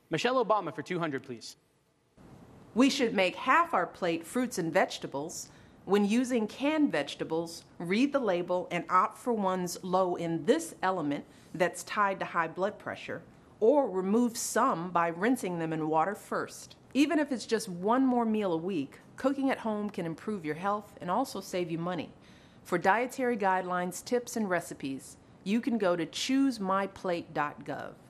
Michelle Obama for 200, please. We should make half our plate fruits and vegetables. When using canned vegetables, read the label and opt for ones low in this element that's tied to high blood pressure, or remove some by rinsing them in water first. Even if it's just one more meal a week, cooking at home can improve your health and also save you money. For dietary guidelines, tips, and recipes, you can go to choosemyplate.gov.